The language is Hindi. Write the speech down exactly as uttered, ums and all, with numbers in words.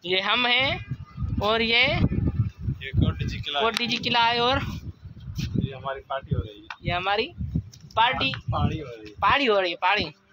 ये हम हैं और ये ये कोटी जी किला कोटी जी किला है और ये हमारी पार्टी हो रही है। ये हमारी पार्टी पार्टी हो रही है पार्टी हो रही है पार्टी